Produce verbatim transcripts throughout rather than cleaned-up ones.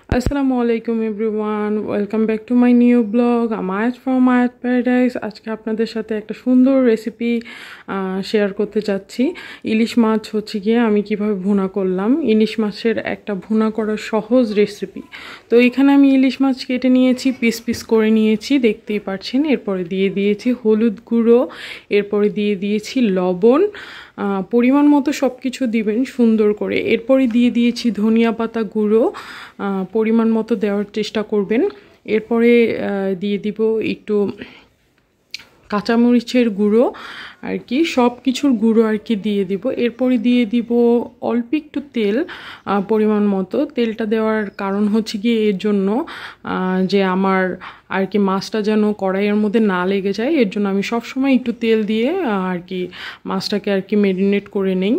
আসসালামু আলাইকুম everyone, welcome back to my new blog আমায়াত ফ্রম আয়াত প্যারাডাইস। আজকে আপনাদের সাথে একটা সুন্দর রেসিপি শেয়ার করতে যাচ্ছি। ইলিশ মাছ হচ্ছে গিয়ে আমি কিভাবে ভুনা করলাম, ইলিশ মাছের একটা ভুনা করার সহজ রেসিপি। তো এখানে আমি ইলিশ মাছ কেটে নিয়েছি, পিস পিস করে নিয়েছি, দেখতেই পাচ্ছেন। এরপরে দিয়ে দিয়েছি হলুদ গুঁড়ো, এরপরে দিয়ে দিয়েছি লবণ, পরিমাণ মতো সব কিছু দিবেন সুন্দর করে। এরপরে দিয়ে দিয়েছি ধনিয়া পাতা গুঁড়ো, পরিমাণ মতো দেওয়ার চেষ্টা করবেন। এরপরে দিয়ে দিব একটু কাঁচামরিচের গুঁড়ো আর কি, সব কিছুর গুঁড়ো আর কি দিয়ে দিব। এরপরে দিয়ে দিব অল্প একটু তেল, পরিমাণ মতো। তেলটা দেওয়ার কারণ হচ্ছে কি এর জন্য যে আমার আর কি মাছটা যেন কড়াইয়ের মধ্যে না লেগে যায়, এর জন্য আমি সবসময় একটু তেল দিয়ে আর কি মাছটাকে আর কি ম্যারিনেট করে নেই।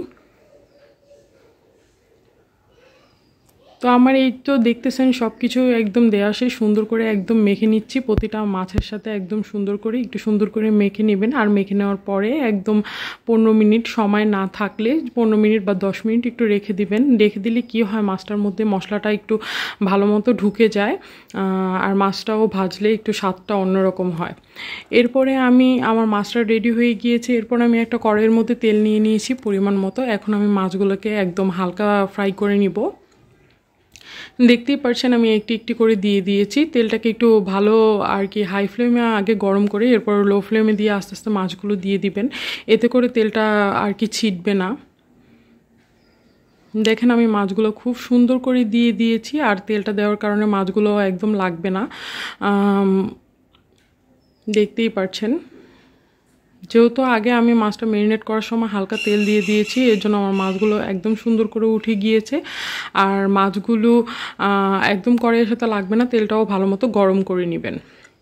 তো আমার এই তো দেখতেছেন সব কিছু একদম দেওয়া শেষ, সুন্দর করে একদম মেখে নিচ্ছি। প্রতিটা মাছের সাথে একদম সুন্দর করে একটু সুন্দর করে মেখে নেবেন। আর মেখে নেওয়ার পরে একদম পনেরো মিনিট, সময় না থাকলে পনেরো মিনিট বা দশ মিনিট একটু রেখে দিবেন। রেখে দিলে কি হয়, মাছটার মধ্যে মশলাটা একটু ভালো মতো ঢুকে যায়, আর মাছটাও ভাজলে একটু স্বাদটা অন্যরকম হয়। এরপরে আমি আমার মাছটা রেডি হয়ে গিয়েছে। এরপর আমি একটা কড়াইয়ের মধ্যে তেল নিয়ে নিয়েছি পরিমাণ মতো। এখন আমি মাছগুলোকে একদম হালকা ফ্রাই করে নিব। দেখতেই পাচ্ছেন আমি একটি একটি করে দিয়ে দিয়েছি। তেলটাকে একটু ভালো আর কি হাই ফ্লেমে আগে গরম করে এরপর লো ফ্লেমে দিয়ে আস্তে আস্তে মাছগুলো দিয়ে দিবেন। এতে করে তেলটা আর কি ছিটবে না। দেখেন আমি মাছগুলো খুব সুন্দর করে দিয়ে দিয়েছি, আর তেলটা দেওয়ার কারণে মাছগুলো একদম লাগবে না, দেখতেই পাচ্ছেন। যেহেতু আগে আমি মাছটা ম্যারিনেট করার সময় হালকা তেল দিয়ে দিয়েছি, এর জন্য আমার মাছগুলো একদম সুন্দর করে উঠে গিয়েছে। আর মাছগুলো একদম কড়াইয়ের সাথে লাগবে না, তেলটাও ভালো মতো গরম করে নেবেন।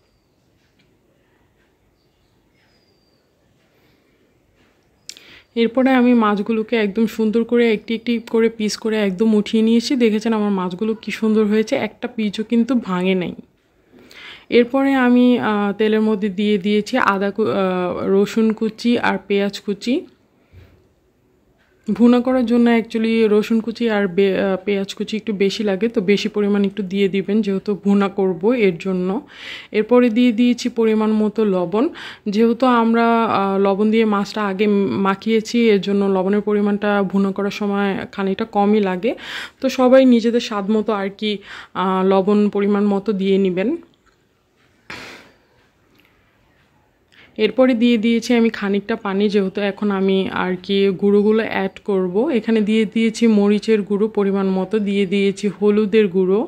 এরপরে আমি মাছগুলোকে একদম সুন্দর করে একটি একটি করে পিস করে একদম উঠিয়ে নিয়েছি। দেখেছেন আমার মাছগুলো কি সুন্দর হয়েছে, একটা পিসও কিন্তু ভাঙে নাই। এরপরে আমি তেলের মধ্যে দিয়ে দিয়েছি আদা রসুন কুচি আর পেঁয়াজ কুচি। ভুনা করার জন্য অ্যাকচুয়ালি রসুন কুচি আর পেঁয়াজ কুচি একটু বেশি লাগে, তো বেশি পরিমাণ একটু দিয়ে দিবেন যেহেতু ভুনা করব এর জন্য। এরপরে দিয়ে দিয়েছি পরিমাণ মতো লবণ। যেহেতু আমরা লবণ দিয়ে মাছটা আগে মাখিয়েছি, এর জন্য লবণের পরিমাণটা ভুনা করার সময় খানিকটা কমই লাগে। তো সবাই নিজেদের স্বাদ মতো আর কি লবণ পরিমাণ মতো দিয়ে নেবেন। এরপরে দিয়ে দিয়েছি আমি খানিকটা পানি, যেহেতু এখন আমি আর কি গুঁড়োগুলো অ্যাড করব। এখানে দিয়ে দিয়েছি মরিচের গুঁড়ো পরিমাণ মতো, দিয়ে দিয়েছি হলুদের গুঁড়ো,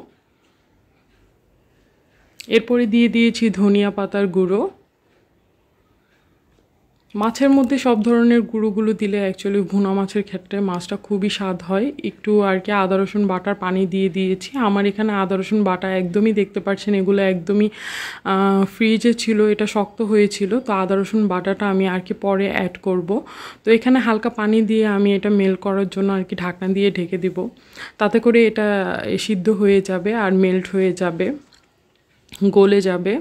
এরপরে দিয়ে দিয়েছি ধনিয়া পাতার গুঁড়ো। মাছের মধ্যে সব ধরনের গুঁড়োগুলো দিলে অ্যাকচুয়ালি ভুনা মাছের ক্ষেত্রে মাছটা খুবই স্বাদ হয়। একটু আর কি আদা রসুন বাটার পানি দিয়ে দিয়েছি। আমার এখানে আদা রসুন বাটা একদমই দেখতে পাচ্ছেন এগুলো একদমই ফ্রিজে ছিল, এটা শক্ত হয়েছিল, তো আদা রসুন বাটাটা আমি আর কি পরে অ্যাড করব। তো এখানে হালকা পানি দিয়ে আমি এটা মেল্ট করার জন্য আর কি ঢাকনা দিয়ে ঢেকে দিব, তাতে করে এটা সিদ্ধ হয়ে যাবে আর মেল্ট হয়ে যাবে, গলে যাবে।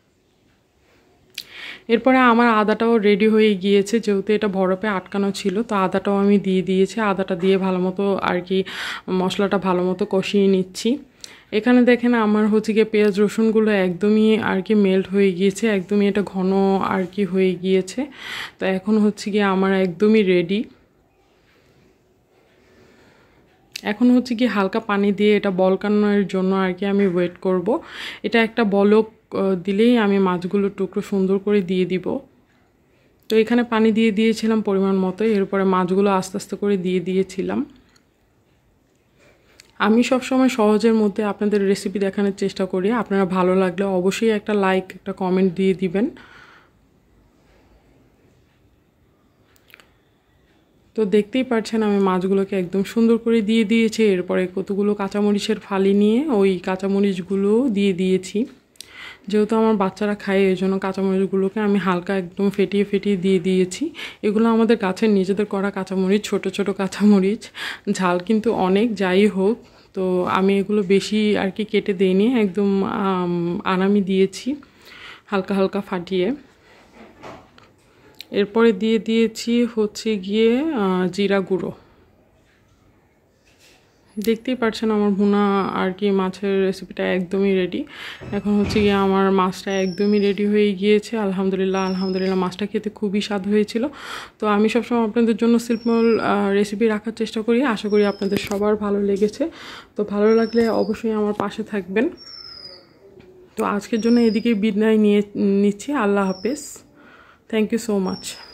এরপরে আমার আদাটাও রেডি হয়ে গিয়েছে, যেহেতু এটা বরফে আটকানো ছিল, তো আদাটাও আমি দিয়ে দিয়েছি। আদাটা দিয়ে ভালো মতো আর কি মশলাটা ভালো মতো কষিয়ে নিচ্ছি। এখানে দেখেন আমার হচ্ছে গিয়ে পেঁয়াজ রসুনগুলো একদমই আর কি মেল্ট হয়ে গিয়েছে, একদমই এটা ঘন আর কি হয়ে গিয়েছে। তো এখন হচ্ছে গিয়ে আমার একদমই রেডি। এখন হচ্ছে কি হালকা পানি দিয়ে এটা বলকানোর জন্য আর কি আমি ওয়েট করব। এটা একটা বলক দিলেই আমি মাছগুলোর টুকরো সুন্দর করে দিয়ে দিব। তো এখানে পানি দিয়ে দিয়েছিলাম পরিমাণ মতো, এরপরে মাছগুলো আস্তে আস্তে করে দিয়ে দিয়েছিলাম। আমি সবসময় সহজের মধ্যে আপনাদের রেসিপি দেখানোর চেষ্টা করি। আপনারা ভালো লাগলে অবশ্যই একটা লাইক, একটা কমেন্ট দিয়ে দিবেন। তো দেখতেই পাচ্ছেন আমি মাছগুলোকে একদম সুন্দর করে দিয়ে দিয়েছি। এরপরে কতগুলো কাঁচামরিচের ফালি নিয়ে ওই কাঁচামরিচগুলো দিয়ে দিয়েছি। যেহেতু আমার বাচ্চারা খায়, এই জন্য কাঁচামরিচগুলোকে আমি হালকা একদম ফেটিয়ে ফেটিয়ে দিয়ে দিয়েছি। এগুলো আমাদের গাছের নিজেদের করা কাঁচামরিচ, ছোট ছোট কাঁচামরিচ, ঝাল কিন্তু অনেক, যাই হোক। তো আমি এগুলো বেশি আর কি কেটে দিইনি, একদম আনামি দিয়েছি হালকা হালকা ফাটিয়ে। এরপরে দিয়ে দিয়েছি হচ্ছে গিয়ে জিরা গুঁড়ো। দেখতেই পাচ্ছেন আমার ভুনা আর কি মাছের রেসিপিটা একদমই রেডি। এখন হচ্ছে গিয়ে আমার মাছটা একদমই রেডি হয়ে গিয়েছে। আলহামদুলিল্লাহ আলহামদুলিল্লাহ মাছটা খেতে খুবই স্বাদ হয়েছিল। তো আমি সবসময় আপনাদের জন্য সিম্পল রেসিপি রাখার চেষ্টা করি, আশা করি আপনাদের সবার ভালো লেগেছে। তো ভালো লাগলে অবশ্যই আমার পাশে থাকবেন। তো আজকের জন্য এদিকে বিদায় নিয়ে নিচ্ছি। আল্লাহ হাফেজ। Thank you so much.